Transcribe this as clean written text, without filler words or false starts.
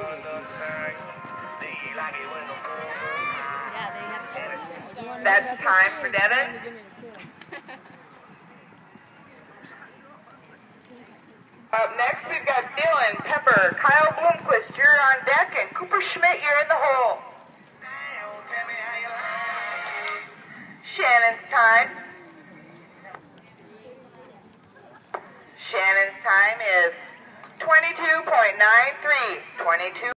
That's time for Devin. Up next, we've got Dylan, Pepper, Kyle Bloomquist, you're on deck, and Cooper Schmidt, you're in the hole. Shannon's time. Shannon's time is 22.93. 22.